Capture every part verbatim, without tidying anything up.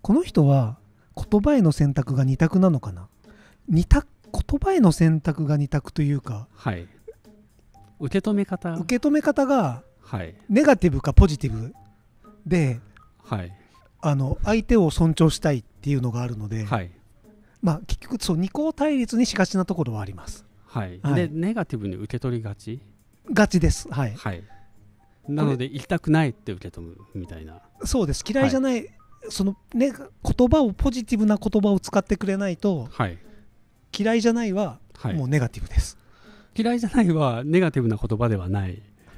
この人は言葉への選択が二択なのかな。二択、言葉への選択が二択というか、 はい、受け止め方受け止め方がはい、 ネガティブかポジティブで、 はい、 あの相手を尊重したいっていうのがあるので、 はい、 まあ、結局そう二項対立にしがちなところはあります。 はい、 はい、 でネガティブに受け取りがちがちです。はい、 はい、なので言いたくないって受け止むみたいな。 そうです。嫌いじゃない、はい、そのね、言葉をポジティブな言葉を使ってくれないと、 はい、 嫌いじゃないはもうネガティブです、 はい、嫌いじゃないはネガティブな言葉ではない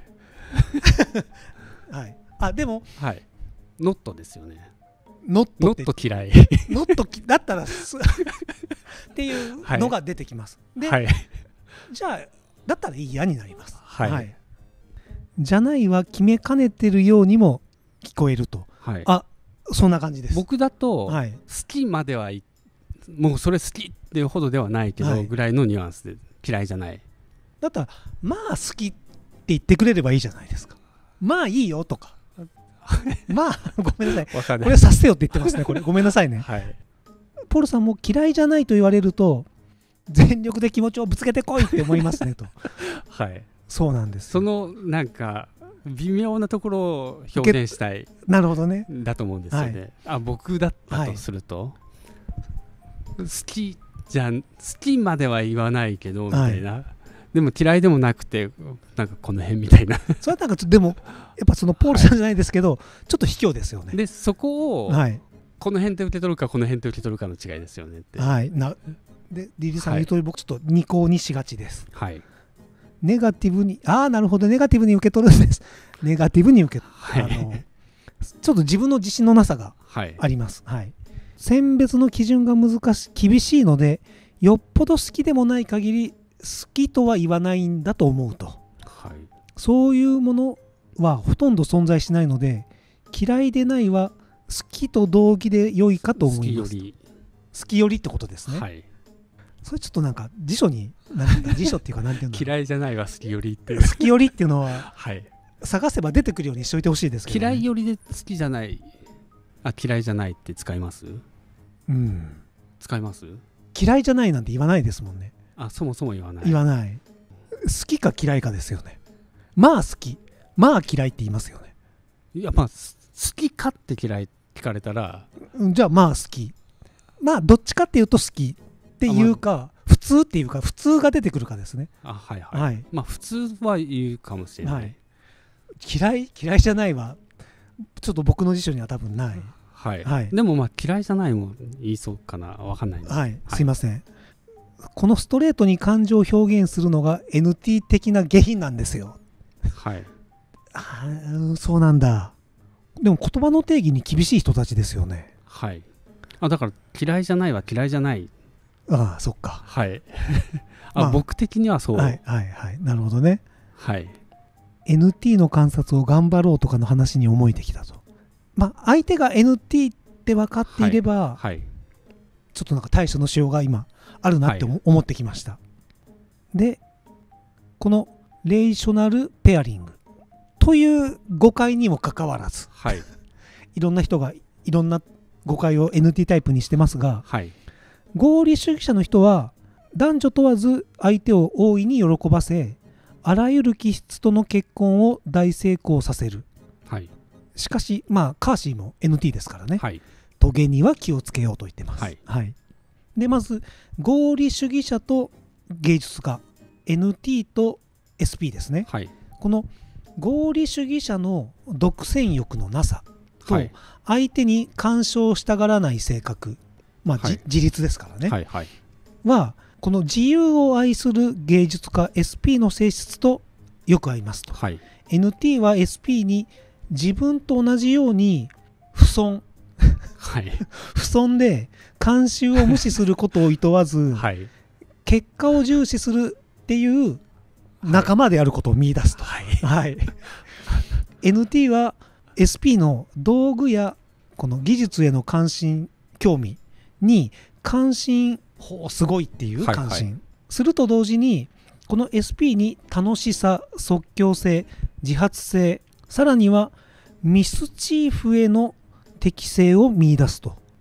はい、あでも、 はい、ノットですよね。 ノットってノット嫌いノットだったらっていうのが出てきます、はい、で、はい、じゃあだったら嫌になります、 はいはい、 じゃないは決めかねてるようにも聞こえると、はい、あそんな感じです。 僕だと、はい、好きまではいもうそれ好きっていうほどではないけど、はい、ぐらいのニュアンスで嫌いじゃない。 だったらまあ好きって言ってくれればいいじゃないですか。まあいいよとかまあごめんなさい、これさせてよって言ってますね。これごめんなさいね、はい、ポールさんも嫌いじゃないと言われると全力で気持ちをぶつけてこいって思いますねとはい、 そうなんです。 そのなんか微妙なところを表現したいなるほどねだと思うんですよね、はい、あ僕だったとすると、はい、好きじゃん好きまでは言わないけどみたいな、はい、でも嫌いでもなくてなんかこの辺みたいなそれはなんかでもやっぱそのポールさんじゃないですけど、はい、ちょっと卑怯ですよね。 でそこを、はい、この辺で受け取るかこの辺で受け取るかの違いですよねって。はいなでリリーさんの言う通り、僕ちょっと二項にしがちです。はいネガティブにああなるほどネガティブに受け取るんです。ネガティブに受け取る、はい、あのちょっと自分の自信のなさがあります、はいはい、選別の基準が難しい厳しいのでよっぽど好きでもない限り好きとは言わないんだと思うと、はい、そういうものはほとんど存在しないので嫌いでないは好きと同義で良いかと思います。好きより好きよりってことですね、はい、それちょっとなんか辞書になんか辞書っていうかなんていうの嫌いじゃないは好きよりって好きよりっていうのは、はい、探せば出てくるようにしといてほしいですけど、ね、 嫌いよりで好きじゃないあ嫌いじゃないって使います？うん使います？ 嫌いじゃないなんて言わないですもんね。 あそもそも言わない言わない。好きか嫌いかですよね。まあ好きまあ嫌いって言いますよね。 いやまあ好きかって嫌い聞かれたらじゃあまあ好きまあどっちかっていうと好きっていうか普通っていうか普通が出てくるかですね。 あはいはい、はい、まあ普通は言うかもしれない、はい、 嫌い嫌いじゃないはちょっと僕の辞書には多分ない、 はいはい、でもまあ嫌いじゃないも言いそうかな分かんないんです、 はい、すいません、はい、このストレートに感情を表現するのが エヌティー 的な下品なんですよ。はいあそうなんだ。でも言葉の定義に厳しい人たちですよね。はいあだから嫌いじゃないは嫌いじゃないああそっかはいあ、まあ、僕的にはそうはいはいはいなるほどね。 はいエヌティー の観察を頑張ろうとかの話に思えてきたと。まあ相手が エヌティー って分かっていれば、はいはい、ちょっとなんか対処のしようが今あるなって、はい、思ってきました。でこのレーショナルペアリングという誤解にもかかわらず、はい、いろんな人がいろんな誤解を エヌティー タイプにしてますが、はい、合理主義者の人は男女問わず相手を大いに喜ばせあらゆる気質との結婚を大成功させる、はい、しかしまあカーシーも エヌティー ですからね、はい、トゲには気をつけようと言ってます、はいはい、でまず合理主義者と芸術家 エヌティー と エスピー ですね、はい、この合理主義者の独占欲のなさと相手に干渉したがらない性格、まあはい、自立ですからね、はいはい、はこの自由を愛する芸術家 エスピー の性質とよく合いますと、はい、エヌティー は エスピー に自分と同じように不尊、はい、不尊で慣習を無視することを厭わず、はい、結果を重視するっていう仲間であることを見出すと、はいはい、エヌティー は エスピー の道具やこの技術への関心興味に関心ほうすごいっていう関心、はいはい、すると同時にこの エスピー に楽しさ即興性自発性さらにはミスチーフへの適性を見出すと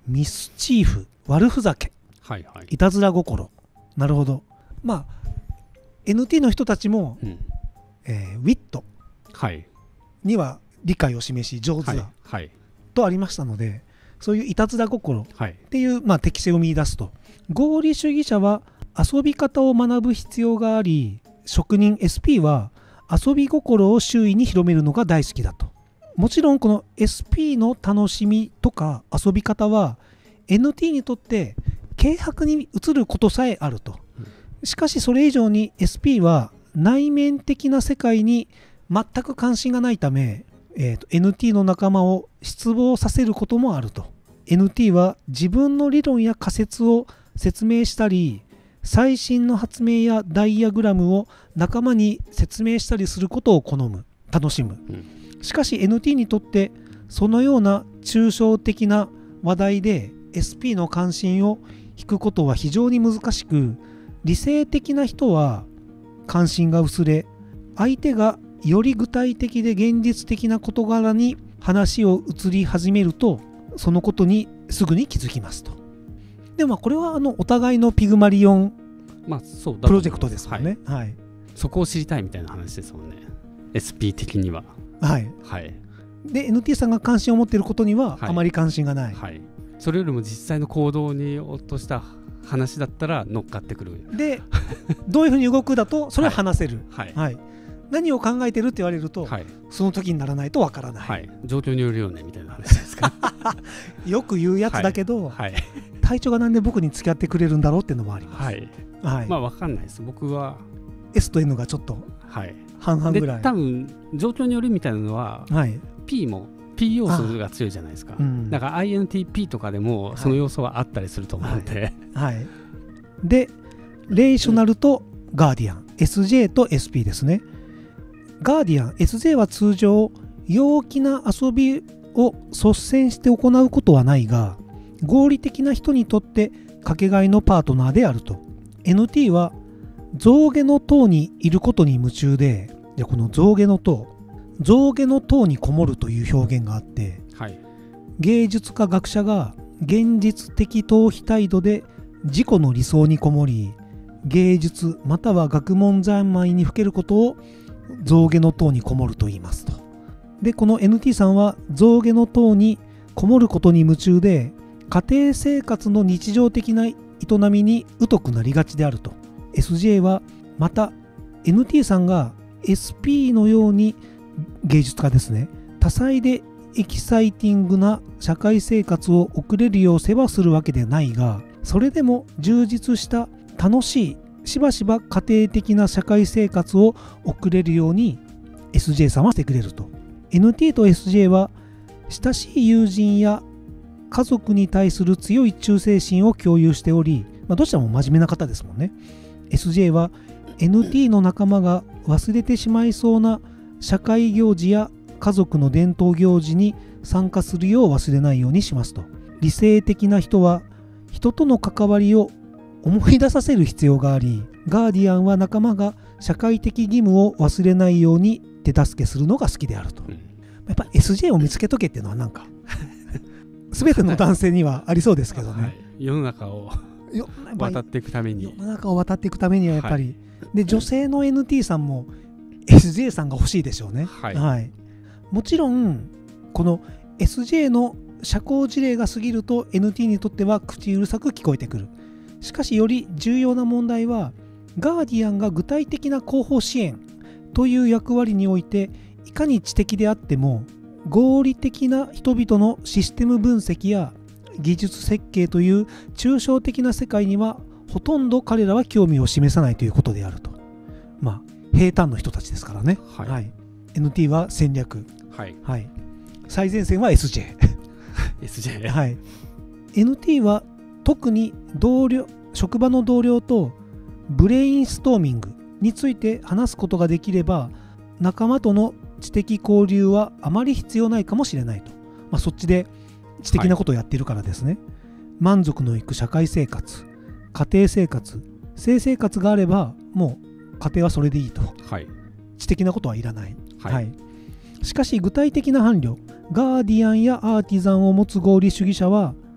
ミスチーフ、悪ふざけ、はいはい、いたずら心。なるほど。まあ エヌティー の人たちも、うん、えー、ウィットには理解を示し上手だ、はいはい、とありましたので、そういういたずら心っていう、はい、まあ、適性を見出すと、合理主義者は遊び方を学ぶ必要があり、職人 エスピー は遊び心を周囲に広めるのが大好きだと。もちろんこの エスピー の楽しみとか遊び方は エヌティー にとって軽薄に映ることさえあると。しかしそれ以上に エスピー は内面的な世界に全く関心がないため、えーと、エヌティー の仲間を失望させることもあると。 エヌティー は自分の理論や仮説を説明したり、最新の発明やダイアグラムを仲間に説明したりすることを好む、楽しむ。しかし エヌティー にとってそのような抽象的な話題で エスピー の関心を引くことは非常に難しく、理性的な人は関心が薄れ、相手がより具体的で現実的な事柄に話を移り始めると、そのことにすぐに気づきますと。でもこれはあのお互いのピグマリオンプロジェクトですもんね、はいはい、 そこを知りたいみたいな話ですもんね、 エスピー 的には。 はい、はい、で エヌティー さんが関心を持っていることにはあまり関心がない、 はいはい、それよりも実際の行動に落とした話だったら乗っかってくる。 でどういうふうに動くだとそれは話せる、はいはいはい、何を考えてるって言われると、はい、その時にならないとわからない、はい、 状況によるよねみたいな話ですかよく言うやつだけど、はいはい、隊長がなんで僕に付き合ってくれるんだろうっていうのもあります、はいはい、 まあ分かんないです。僕は S と N がちょっと半々ぐらい、 で多分状況によるみたいなのは、はい、P も P 要素が強いじゃないですか、うん、だから アイエヌティーピー とかでもその要素はあったりすると思うので、はいはい、 でレーショナルとガーディアン、うん、エスジェー と エスピー ですね。ガーディアン エスジェー は通常陽気な遊びを率先して行うことはないが、合理的な人にとってかけがえのパートナーであると。 エヌティー は象牙の塔にいることに夢中で、でこの象牙の塔、象牙の塔にこもるという表現があって、はい、芸術家学者が現実的逃避態度で自己の理想にこもり、芸術または学問三昧にふけることを象牙の塔にこもると言いますと。でこの エヌティー さんは象牙の塔にこもることに夢中で、家庭生活の日常的な営みに疎くなりがちであると。 エスジェー はまた エヌティー さんが エスピー のように芸術家ですね、多彩でエキサイティングな社会生活を送れるよう世話するわけでないが、それでも充実した楽しいしばしば家庭的な社会生活を送れるように エスジェー さんはしてくれると。 エヌティー と エスジェー は親しい友人や家族に対する強い忠誠心を共有しており、まあ、どちらも真面目な方ですもんね。 エスジェー は エヌティー の仲間が忘れてしまいそうな社会行事や家族の伝統行事に参加するよう忘れないようにしますと。理性的な人は人との関わりを思い出させる必要があり、ガーディアンは仲間が社会的義務を忘れないように手助けするのが好きであると、うん、やっぱ エスジェー を見つけとけっていうのはなんか全ての男性にはありそうですけどね、はい、 世の中を渡っていくために世の中を渡っていくためにはやっぱり、はい、で女性の エヌティー さんも エスジェー さんが欲しいでしょうね、はいはい、もちろんこの エスジェー の社交辞令が過ぎると エヌティー にとっては口うるさく聞こえてくる。しかしより重要な問題は、ガーディアンが具体的な後方支援という役割においていかに知的であっても、合理的な人々のシステム分析や技術設計という抽象的な世界にはほとんど彼らは興味を示さないということであると。まあ平坦の人たちですからね、はいはい、エヌティー は戦略、はいはい、最前線は エスジェーエスジェー、 はい、エヌティー は特に同僚職場の同僚とブレインストーミングについて話すことができれば、仲間との知的交流はあまり必要ないかもしれないと、まあ、そっちで知的なことをやっているからですね、はい、満足のいく社会生活、家庭生活、性生活があればもう家庭はそれでいいと、はい、知的なことはいらない、はいはい、しかし具体的な伴侶、ガーディアンやアーティザンを持つ合理主義者は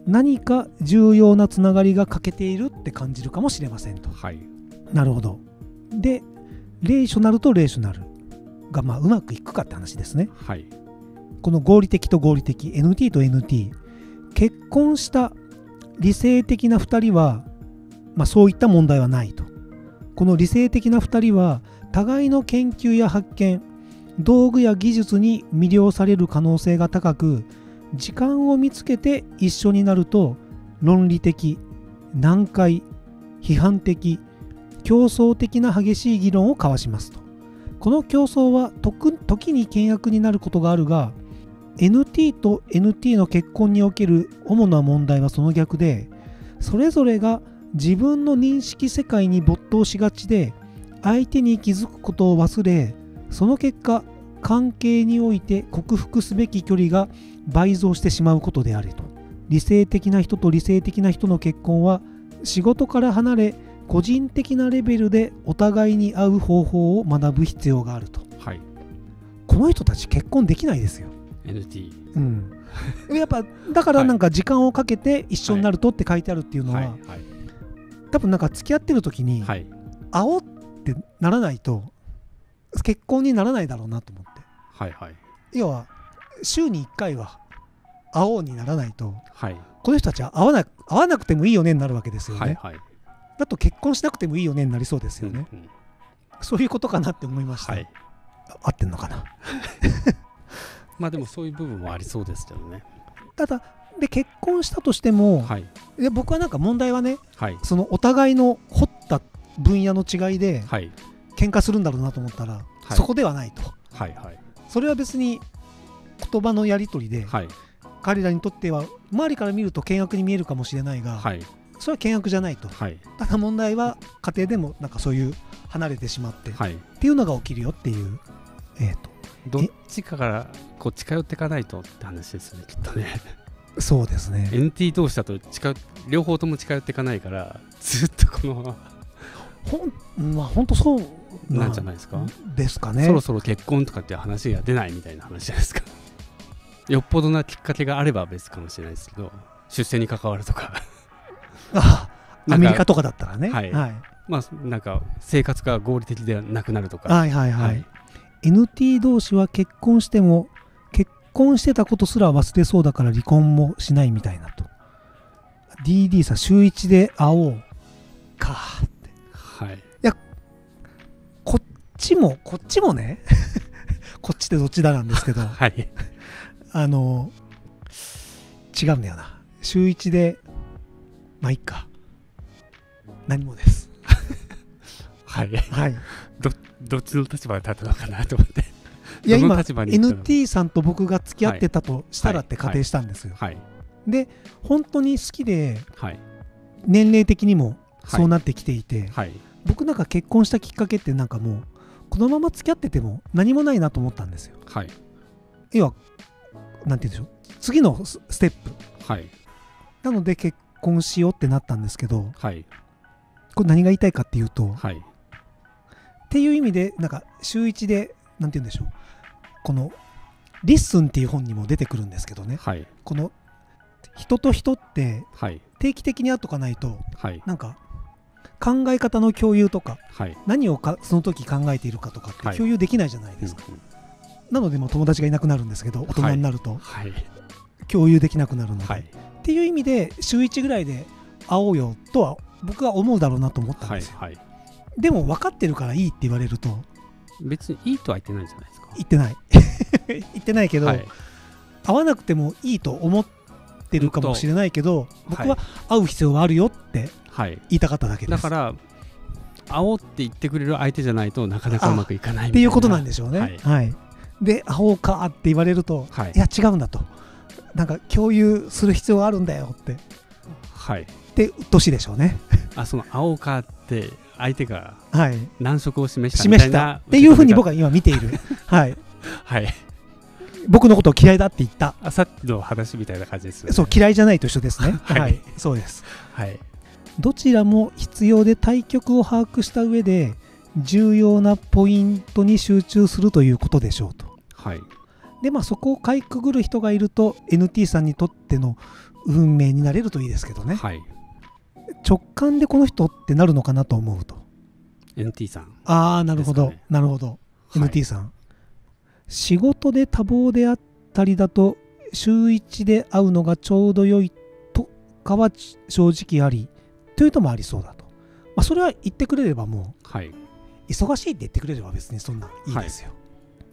何か重要なつながりが欠けているって感じるかもしれませんと。 はい、 なるほど。でレーショナルとレーショナルがまあうまくいくかって話ですね。 はい、 この合理的と合理的 エヌティー と エヌティー 結婚した理性的なふたりは、まあ、そういった問題はないと。この理性的なふたりは互いの研究や発見、道具や技術に魅了される可能性が高く、時間を見つけて一緒になると論理的、難解、批判的、競争的な激しい議論を交わしますと。この競争は時に険悪になることがあるが、 エヌティー と エヌティー の結婚における主な問題はその逆で、それぞれが自分の認識世界に没頭しがちで相手に気づくことを忘れ、その結果関係において克服すべき距離が倍増してしまうことであると。理性的な人と理性的な人の結婚は仕事から離れ個人的なレベルでお互いに合う方法を学ぶ必要があると。 はい、 この人たち結婚できないですよエヌティー、 うん、やっぱだからなんか時間をかけて一緒になるとって書いてあるっていうのは、はいはいはい、多分なんか付き合ってる時に、はい、会おうってならないと結婚にならないだろうなと思って、はいはい、要は週にいっかいは会おうにならないと、はい、この人たちは会わな、会わなくてもいいよねになるわけですよね、はいはい、だと結婚しなくてもいいよねになりそうですよね、うんうん、そういうことかなって思いました、はい、合ってんのかなまあでもそういう部分もありそうですけどね。 ただで結婚したとしても、はい、で僕はなんか問題はね、はい、そのお互いの掘った分野の違いで、はい、喧嘩するんだろうなと思ったら、はい、そこではないと、はいはい、それは別に言葉のやり取りで、はい、彼らにとっては周りから見ると険悪に見えるかもしれないが、はい、それは険悪じゃないと、はい、ただ問題は家庭でもなんかそういう離れてしまって、はい、っていうのが起きるよっていう、えーと、 どっちかからこう近寄っていかないとって話ですねきっとね。 そうですね。 エヌティー 同士だと近両方とも近寄っていかないからずっとこのほん、まあ、本当そうなんじゃないですか。 ですかね。 そろそろ結婚とかっていう話が出ないみたいな話じゃないですか。よっぽどなきっかけがあれば別かもしれないですけど、出世に関わるとかあアメリカとかだったらね、 はいはい、まあなんか生活が合理的ではなくなるとか、 はいはいはい、はい、エヌティー 同士は結婚しても結婚してたことすら忘れそうだから離婚もしないみたいなと。 ディーディー さん週いちで会おうかって、はい、いやこっちもこっちもねこっちってどっちだなんですけど、はい、あの違うんだよな。週いちでまあいいか何もですはい、はい、ど, どっちの立場で立つのかなと思っていや今 エヌティー さんと僕が付き合ってたとしたらって仮定したんですよ、はいはいはい、で本当に好きで、はい、年齢的にもそうなってきていて、はいはい、僕なんか結婚したきっかけってなんかもうこのまま付き合ってても何もないなと思ったんですよ、はい、要はなんて言うんでしょう、次のステップ、はい、なので結婚しようってなったんですけど、はい、これ何が言いたいかっていうと、はい、っていう意味でなんか週いちでなんて言うんでしょう、このリッスンっていう本にも出てくるんですけどね、はい、この人と人って定期的に会っとかないと、はい、なんか考え方の共有とか、はい、何をかその時考えているかとかって共有できないじゃないですか、はい、なのでもう友達がいなくなるんですけど、大人になると、はいはい、共有できなくなるので、はい、っていう意味で週いちぐらいで会おうよとは僕は思うだろうなと思ったんですよ、はいはい、でも分かってるからいいって言われると別にいいとは言ってないじゃないですか。 言ってない言ってないけど、はい、会わなくてもいいと思ってるかもしれないけど、僕は会う必要はあるよって言いたかっただけです、はい、だから会おうって言ってくれる相手じゃないとなかなかうまくいかないみたいなっていうことなんでしょうね、はいはい、で会おうかって言われると、はい、いや違うんだと、なんか共有する必要があるんだよって、はい、ってうっとしいでしょうねあその会おうかって相手が難色を示したみたいな、はい、示したっていうふうに僕は今見ているはい、はい、僕のことを嫌いだって言ったあさっきの話みたいな感じですよね。 そう嫌いじゃないと一緒ですねはい、はい、そうです、はい、どちらも必要で対極を把握した上で重要なポイントに集中するということでしょうと、はい、 でまあそこをかいくぐる人がいると エヌティー さんにとっての運命になれるといいですけどね、はい、直感でこの人ってなるのかなと思うとエヌティー さん、 ああなるほど、ね、なるほど、はい、エヌティー さん、仕事で多忙であったりだと週いちで会うのがちょうど良いとかは正直ありというともありそうだと、まあ、それは言ってくれればもう、はい、忙しいって言ってくれれば別にそんないいですよ、はい、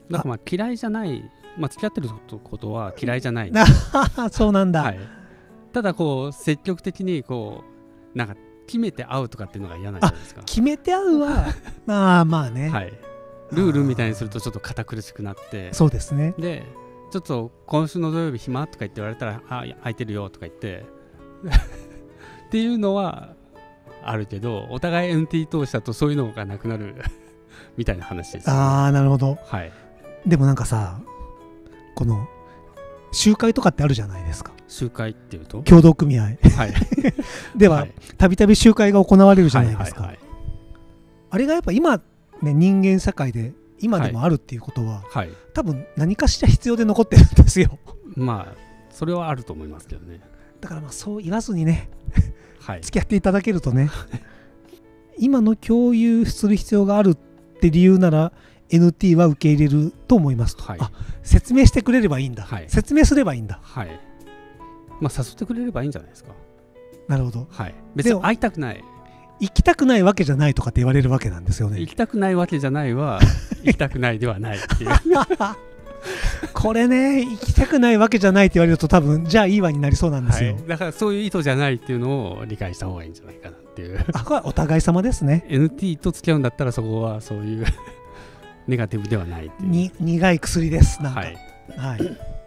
だからまあ嫌いじゃない、まあ、付き合ってることは嫌いじゃないそうなんだ、はい、 ただこう積極的にこうなんか決めて会うとかっていうのが嫌なんじゃないですか。 決めて会うはまあまあね、 はい、ルールみたいにするとちょっと堅苦しくなって、 そうですね、 でちょっと今週の土曜日暇とか言って言われたらあ空いてるよとか言ってっていうのはあるけど、お互い エヌティー 通したとそういうのがなくなるみたいな話です、ね、 ああなるほど、 はい、 でもなんかさこの集会とかってあるじゃないですか。 集会っていうと協同組合、はい、ではたびたび集会が行われるじゃないですか、はいはいはい、あれがやっぱ今、ね、人間社会で今でもあるっていうことは、はいはい、多分何かしら必要で残ってるんですよ。 まあそれはあると思いますけどね。 だからまあそう言わずにね、はい、付き合っていただけるとね今の共有する必要があるって理由なら エヌティー は受け入れると思いますと、はい、あ説明してくれればいいんだ、はい、説明すればいいんだ、 はい、まあ誘ってくれればいいんじゃないですか。 なるほど、 はい、別に会いたくない、 行きたくないわけじゃないとかって言われるわけなんですよね。 行きたくないわけじゃないは行きたくないではないっていうこれね行きたくないわけじゃないって言われると多分じゃあいいわになりそうなんですよ、はい、 だからそういう意図じゃないっていうのを理解した方がいいんじゃないかなっていうあこれはお互い様ですね。 エヌティー と付き合うんだったらそこはそういうネガティブではないっていうに苦い薬ですなんか、はいはい、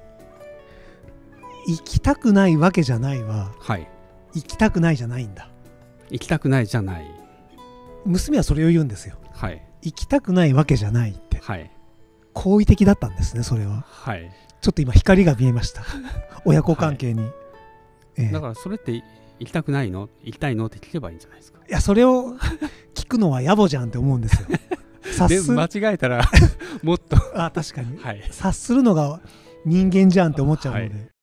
行きたくないわけじゃないは、はい、行きたくないじゃないんだ。 行きたくないじゃない、 娘はそれを言うんですよ、はい、行きたくないわけじゃないって、はい、好意的だったんですねそれは、はい、ちょっと今光が見えました親子関係に、はいえー、だからそれって行きたくないの行きたいのって聞けばいいんじゃないですか。 いやそれを聞くのは野暮じゃんって思うんですよで間違えたらもっとあ確かに、はい、察するのが人間じゃんって思っちゃうので、はい、